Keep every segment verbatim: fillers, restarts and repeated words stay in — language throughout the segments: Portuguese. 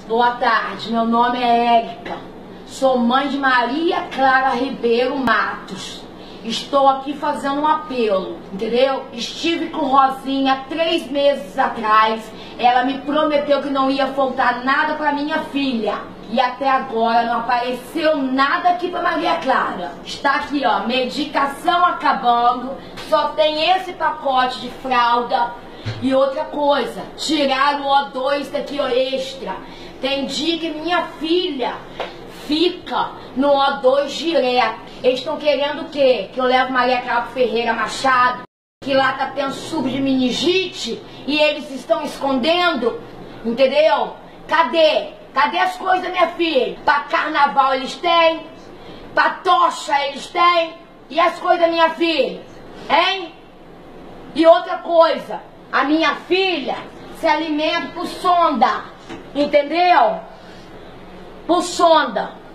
Boa tarde, meu nome é Érica. Sou mãe de Maria Clara Ribeiro Matos. Estou aqui fazendo um apelo, entendeu? Estive com Rosinha três meses atrás. Ela me prometeu que não ia faltar nada para minha filha. E até agora não apareceu nada aqui para Maria Clara. Está aqui, ó, medicação acabando. Só tem esse pacote de fralda. E outra coisa, tiraram o O dois daqui, ó, extra. Tem dia que minha filha fica no O dois direto. Eles estão querendo o quê? Que eu levo Maria Clara Ferreira Machado, que lá tá tendo surto de meningite e eles estão escondendo, entendeu? Cadê? Cadê as coisas da minha filha? Pra carnaval eles têm, pra tocha eles têm, e as coisas da minha filha, hein? E outra coisa, a minha filha se alimenta por sonda, entendeu? Por sonda.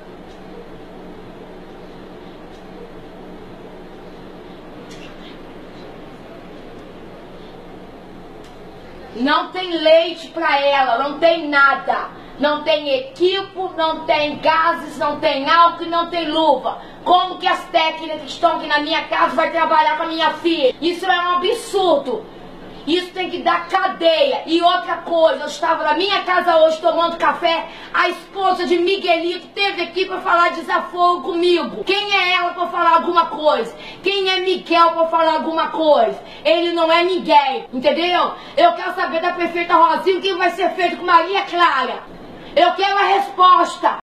Não tem leite pra ela, não tem nada. Não tem equipo, não tem gases, não tem álcool, não tem luva. Como que as técnicas que estão aqui na minha casa vai trabalhar com a minha filha? Isso é um absurdo. Isso tem que dar cadeia. E outra coisa, eu estava na minha casa hoje tomando café, a esposa de Miguelito teve aqui para falar desaforo comigo. Quem é ela para falar alguma coisa? Quem é Miguel para falar alguma coisa? Ele não é ninguém, entendeu? Eu quero saber da prefeita Rosinha o que vai ser feito com Maria Clara. Eu quero a resposta.